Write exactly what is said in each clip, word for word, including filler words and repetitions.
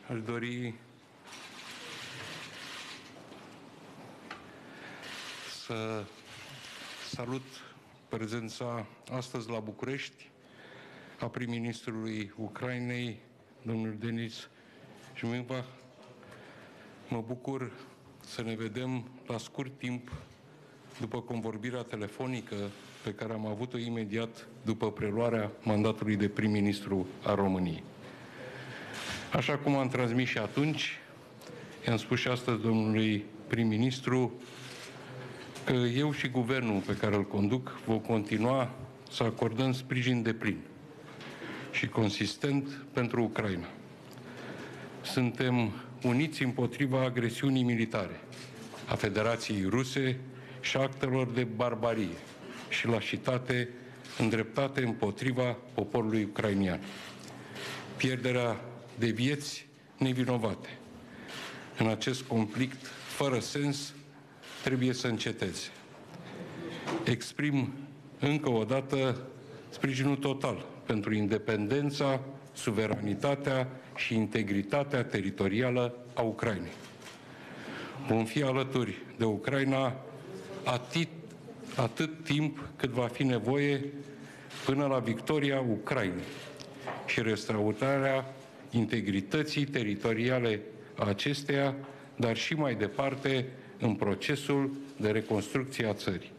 Aș dori să salut prezența astăzi la București a prim-ministrului Ucrainei, domnul Denis Șmihal. Mă bucur să ne vedem la scurt timp după convorbirea telefonică pe care am avut-o imediat după preluarea mandatului de prim-ministru a României. Așa cum am transmis și atunci, i-am spus și astăzi domnului prim-ministru că eu și guvernul pe care îl conduc vom continua să acordăm sprijin deplin și consistent pentru Ucraina. Suntem uniți împotriva agresiunii militare a Federației Ruse și actelor de barbarie și lașitate îndreptate împotriva poporului ucrainian. Pierderea de vieți nevinovate în acest conflict fără sens trebuie să înceteze. Exprim încă o dată sprijinul total pentru independența, suveranitatea și integritatea teritorială a Ucrainei. Vom fi alături de Ucraina atât, atât timp cât va fi nevoie până la victoria Ucrainei și restaurarea integrității teritoriale a acesteia, dar și mai departe în procesul de reconstrucție a țării.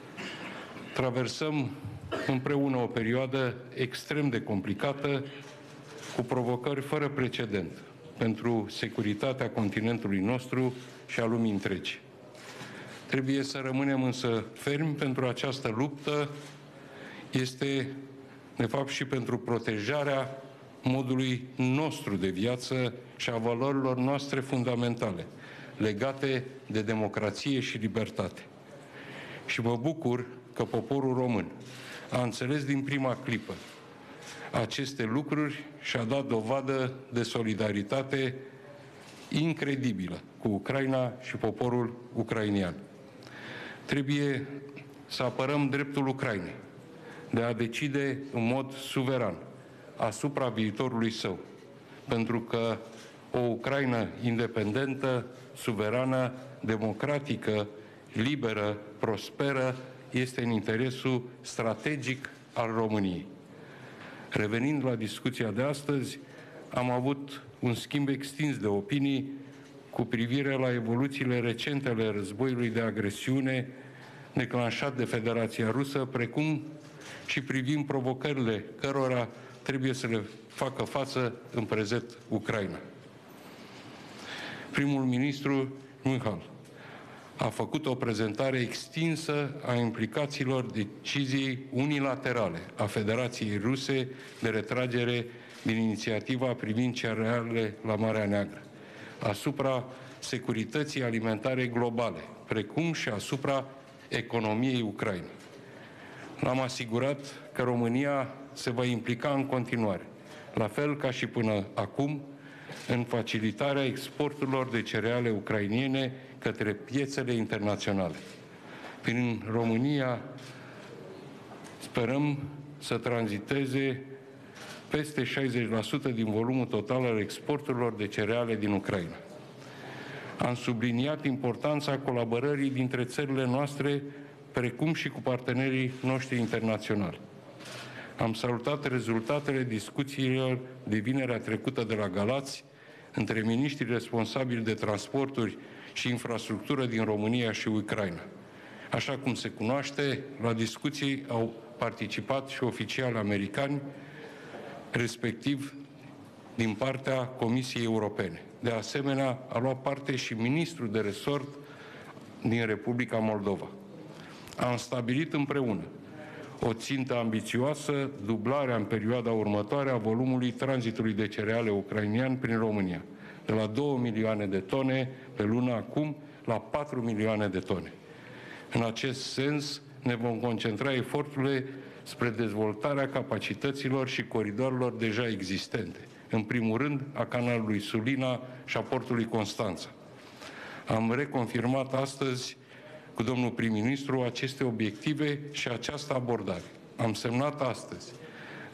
Traversăm împreună o perioadă extrem de complicată, cu provocări fără precedent pentru securitatea continentului nostru și a lumii întregi. Trebuie să rămânem însă fermi pentru această luptă, este de fapt și pentru protejarea modului nostru de viață și a valorilor noastre fundamentale, legate de democrație și libertate. Și mă bucur că poporul român a înțeles din prima clipă aceste lucruri și a dat dovadă de solidaritate incredibilă cu Ucraina și poporul ucrainian. Trebuie să apărăm dreptul Ucrainei de a decide în mod suveran asupra viitorului său, pentru că o Ucraina independentă, suverană, democratică, liberă, prosperă, este în interesul strategic al României. Revenind la discuția de astăzi, am avut un schimb extins de opinii cu privire la evoluțiile recente ale războiului de agresiune declanșat de Federația Rusă, precum și privind provocările cărora trebuie să le facă față în prezent Ucraina. Primul ministru Șmihal a făcut o prezentare extinsă a implicațiilor deciziei unilaterale a Federației Ruse de retragere din inițiativa privind cerealele la Marea Neagră, asupra securității alimentare globale, precum și asupra economiei Ucrainei. L-am asigurat că România se va implica în continuare, la fel ca și până acum, în facilitarea exporturilor de cereale ucrainiene către piețele internaționale. Prin România sperăm să tranziteze peste șaizeci la sută din volumul total al exporturilor de cereale din Ucraina. Am subliniat importanța colaborării dintre țările noastre, precum și cu partenerii noștri internaționali. Am salutat rezultatele discuțiilor de vinerea trecută de la Galați între miniștrii responsabili de transporturi și infrastructură din România și Ucraina. Așa cum se cunoaște, la discuții au participat și oficiali americani, respectiv din partea Comisiei Europene. De asemenea, a luat parte și ministrul de resort din Republica Moldova. Am stabilit împreună o țintă ambițioasă, dublarea în perioada următoare a volumului tranzitului de cereale ucrainian prin România, de la două milioane de tone pe lună acum la patru milioane de tone. În acest sens, ne vom concentra eforturile spre dezvoltarea capacităților și coridoarelor deja existente, în primul rând a canalului Sulina și a portului Constanța. Am reconfirmat astăzi cu domnul prim-ministru aceste obiective și această abordare. Am semnat astăzi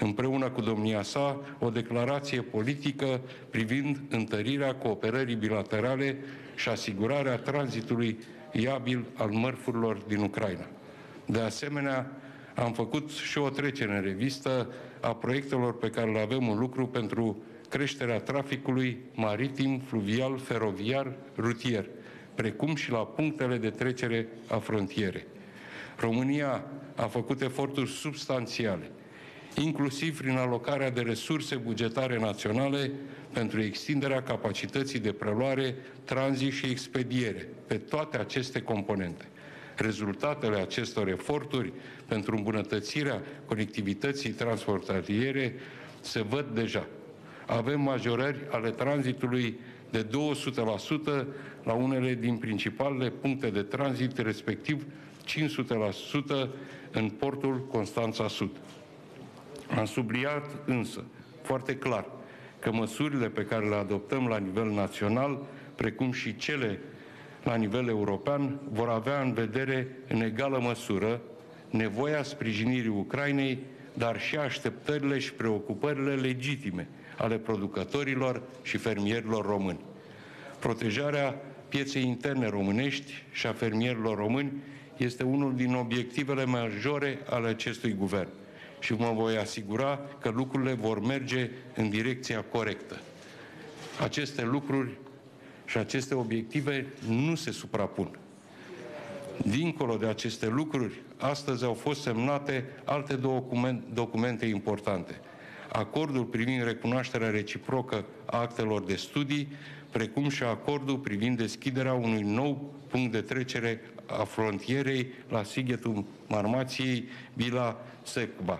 împreună cu domnia sa, o declarație politică privind întărirea cooperării bilaterale și asigurarea tranzitului viabil al mărfurilor din Ucraina. De asemenea, am făcut și o trecere în revistă a proiectelor pe care le avem în lucru pentru creșterea traficului maritim, fluvial, feroviar, rutier, precum și la punctele de trecere a frontierei. România a făcut eforturi substanțiale, inclusiv prin alocarea de resurse bugetare naționale pentru extinderea capacității de preluare, tranzit și expediere pe toate aceste componente. Rezultatele acestor eforturi pentru îmbunătățirea conectivității transportariere se văd deja. Avem majorări ale tranzitului de două sute la sută la unele din principalele puncte de tranzit, respectiv cinci sute la sută în portul Constanța Sud. Am subliniat însă foarte clar că măsurile pe care le adoptăm la nivel național, precum și cele la nivel european, vor avea în vedere în egală măsură nevoia sprijinirii Ucrainei, dar și așteptările și preocupările legitime ale producătorilor și fermierilor români. Protejarea pieței interne românești și a fermierilor români este unul din obiectivele majore ale acestui guvern și mă voi asigura că lucrurile vor merge în direcția corectă. Aceste lucruri și aceste obiective nu se suprapun. Dincolo de aceste lucruri, astăzi au fost semnate alte documente, documente importante. Acordul privind recunoașterea reciprocă a actelor de studii, precum și acordul privind deschiderea unui nou punct de trecere a frontierei la Sighetul Marmației, Bila Secba.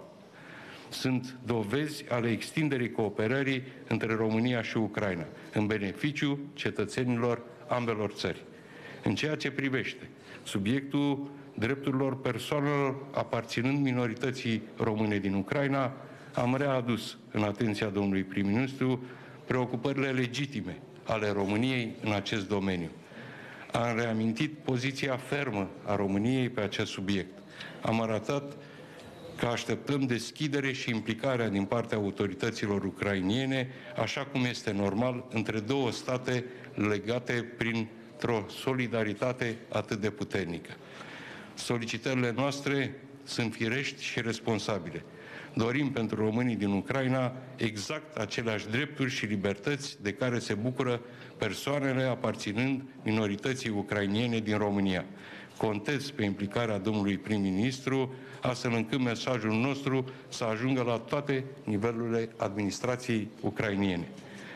Sunt dovezi ale extinderii cooperării între România și Ucraina, în beneficiu cetățenilor ambelor țări. În ceea ce privește subiectul drepturilor persoanelor aparținând minorității române din Ucraina, am readus în atenția domnului prim-ministru preocupările legitime ale României în acest domeniu. Am reamintit poziția fermă a României pe acest subiect. Am arătat că așteptăm deschidere și implicarea din partea autorităților ucrainiene, așa cum este normal între două state legate printr-o solidaritate atât de puternică. Solicitările noastre sunt firești și responsabile. Dorim pentru românii din Ucraina exact aceleași drepturi și libertăți de care se bucură persoanele aparținând minorității ucrainiene din România. Contez pe implicarea domnului prim-ministru, astfel încât mesajul nostru să ajungă la toate nivelurile administrației ucrainiene.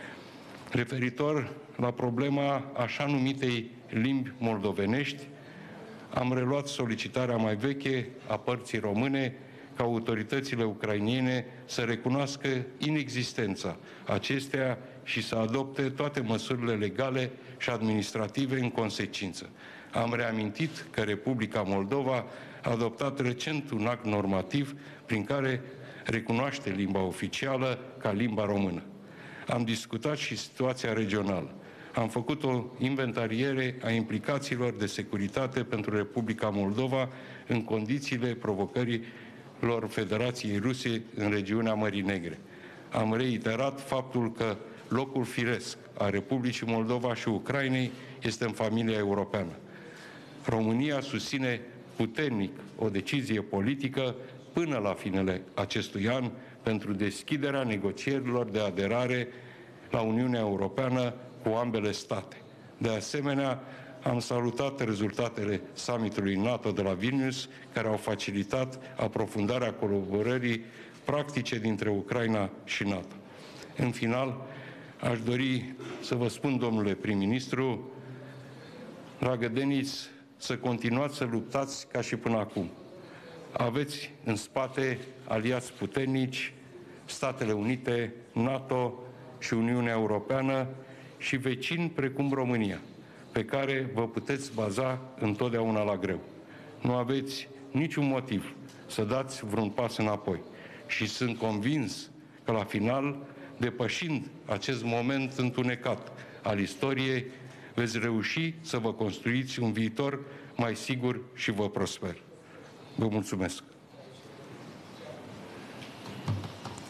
Referitor la problema așa numitei limbi moldovenești, am reluat solicitarea mai veche a părții române ca autoritățile ucrainiene să recunoască inexistența acesteia și să adopte toate măsurile legale și administrative în consecință. Am reamintit că Republica Moldova a adoptat recent un act normativ prin care recunoaște limba oficială ca limba română. Am discutat și situația regională. Am făcut o inventariere a implicațiilor de securitate pentru Republica Moldova în condițiile provocărilor Federației Ruse în regiunea Mării Negre. Am reiterat faptul că locul firesc a Republicii Moldova și Ucrainei este în familia europeană. România susține puternic o decizie politică până la finele acestui an pentru deschiderea negocierilor de aderare la Uniunea Europeană cu ambele state. De asemenea, am salutat rezultatele summitului NATO de la Vilnius, care au facilitat aprofundarea colaborării practice dintre Ucraina și NATO. În final, aș dori să vă spun, domnule prim-ministru, dragă Denis, să continuați să luptați ca și până acum. Aveți în spate aliați puternici, Statele Unite, NATO și Uniunea Europeană și vecini precum România, pe care vă puteți baza întotdeauna la greu. Nu aveți niciun motiv să dați vreun pas înapoi și sunt convins că la final, depășind acest moment întunecat al istoriei, veți reuși să vă construiți un viitor mai sigur și vă prosper. Vă mulțumesc!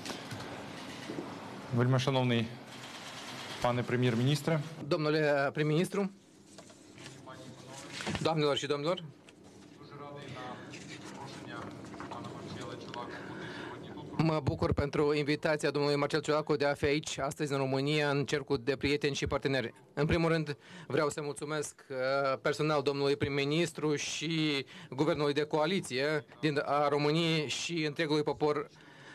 Вельми шановний пане прем'єр-міністре. Domnule prim-ministru, doamnelor și domnilor, mă bucur pentru invitația domnului Marcel Ciolacu de a fi aici astăzi în România, în cercul de prieteni și parteneri. În primul rând, vreau să mulțumesc personal domnului prim-ministru și guvernului de coaliție din a României și întregului popor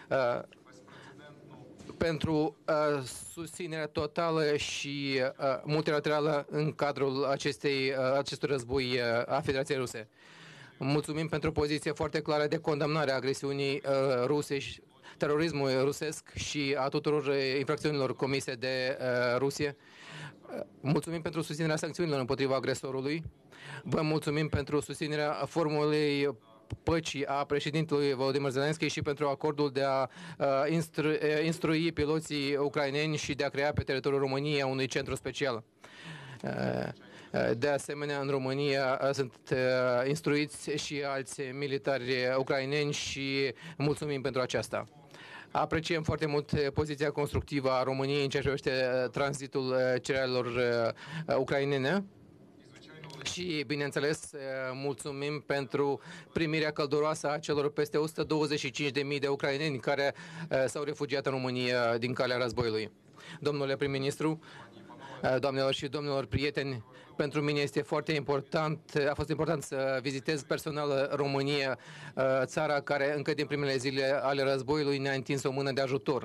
pentru uh, susținerea totală și uh, multilaterală în cadrul acestei, uh, acestui război uh, a Federației Ruse. Mulțumim pentru poziție foarte clară de condamnare a agresiunii uh, ruse și terorismului rusesc și a tuturor uh, infracțiunilor comise de uh, Rusie. Uh, mulțumim pentru susținerea sancțiunilor împotriva agresorului. Vă mulțumim pentru susținerea formulei păcii a președintelui Volodymyr Zelensky și pentru acordul de a uh, instru instrui piloții ucraineni și de a crea pe teritoriul României unui centru special. Uh, de asemenea, în România uh, sunt uh, instruiți și alți militari ucraineni și mulțumim pentru aceasta. Apreciem foarte mult poziția constructivă a României în ceea ce privește tranzitul cerealelor uh, ucrainene. Și, bineînțeles, mulțumim pentru primirea călduroasă a celor peste o sută douăzeci și cinci de mii de ucraineni care s-au refugiat în România din calea războiului. Domnule prim-ministru, doamnelor și domnilor prieteni, pentru mine este foarte important, a fost important să vizitez personal România, țara care încă din primele zile ale războiului ne-a întins o mână de ajutor.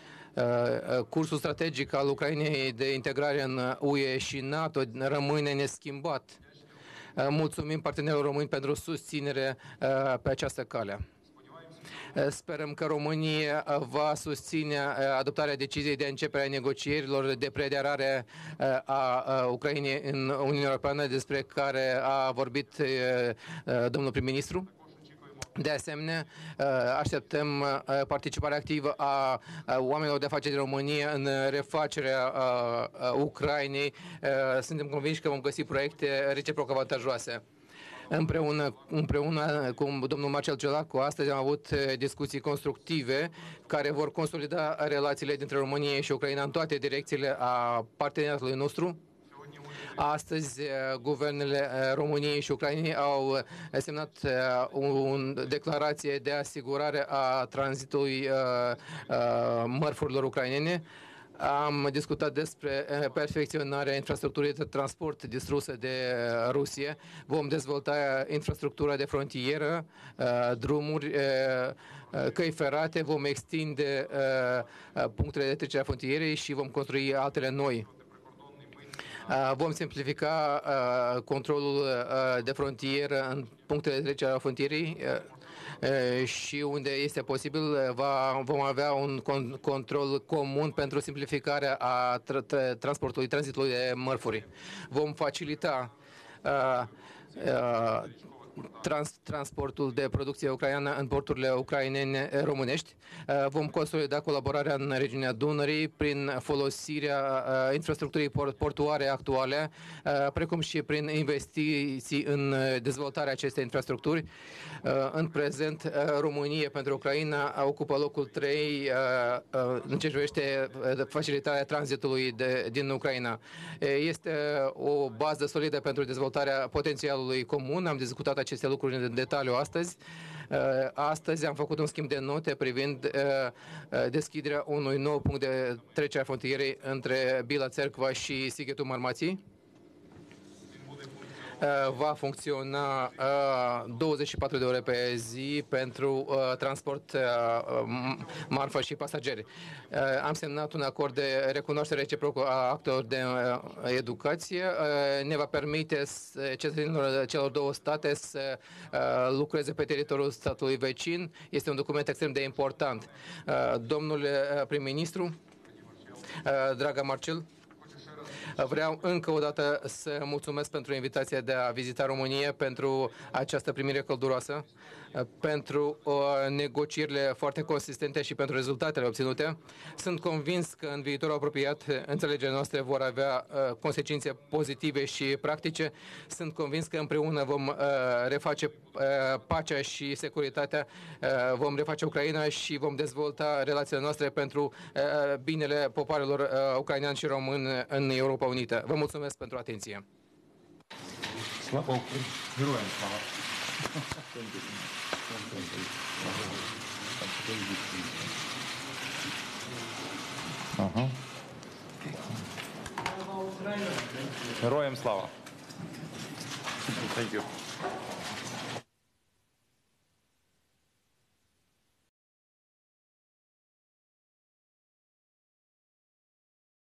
Cursul strategic al Ucrainei de integrare în U E și NATO rămâne neschimbat. Mulțumim partenerilor români pentru susținere pe această cale. Sperăm că România va susține adoptarea deciziei de începere a negocierilor de preaderare a Ucrainei în Uniunea Europeană, despre care a vorbit domnul prim-ministru. De asemenea, așteptăm participarea activă a oamenilor de afaceri din România în refacerea Ucrainei. Suntem convinși că vom găsi proiecte reciproc avantajoase. Împreună, împreună cu domnul Marcel Ciolacu, astăzi am avut discuții constructive care vor consolida relațiile dintre România și Ucraina în toate direcțiile a parteneriatului nostru. Astăzi, guvernele României și Ucrainei au semnat o declarație de asigurare a tranzitului mărfurilor ucrainene. Am discutat despre perfecționarea infrastructurii de transport distrusă de Rusie. Vom dezvolta infrastructura de frontieră, drumuri, căi ferate, vom extinde punctele de trecere a frontierei și vom construi altele noi. Vom simplifica controlul de frontieră în punctele de trecere a frontierei și unde este posibil va, vom avea un control comun pentru simplificarea a tra transportului, tranzitului de mărfuri. Vom facilita uh, uh, Trans, transportul de producție ucraineană în porturile ucrainene românești. Vom consolida colaborarea în regiunea Dunării prin folosirea infrastructurii portuare actuale, precum și prin investiții în dezvoltarea acestei infrastructuri. În prezent, România pentru Ucraina ocupă locul trei în ce privește facilitarea tranzitului de, din Ucraina. Este o bază solidă pentru dezvoltarea potențialului comun. Am discutat aceste lucruri în detaliu astăzi. Astăzi am făcut un schimb de note privind deschiderea unui nou punct de trecere a frontierei între Bila Țerkva și Sighetul Marmației. Va funcționa douăzeci și patru de ore pe zi pentru transport marfă și pasageri. Am semnat un acord de recunoaștere reciprocă a actelor de educație. Ne va permite cetățenilor celor două state să lucreze pe teritoriul statului vecin. Este un document extrem de important. Domnule prim-ministru, dragă Marcel, vreau încă o dată să mulțumesc pentru invitația de a vizita România, pentru această primire călduroasă. pentru uh, negocierile foarte consistente și pentru rezultatele obținute. Sunt convins că în viitorul apropiat înțelegerile noastre vor avea uh, consecințe pozitive și practice. Sunt convins că împreună vom uh, reface uh, pacea și securitatea, uh, vom reface Ucraina și vom dezvolta relațiile noastre pentru uh, binele popoarelor uh, ucrainean și român în Europa Unită. Vă mulțumesc pentru atenție. Слава Героям слава. Ага. Героям слава. Thank you.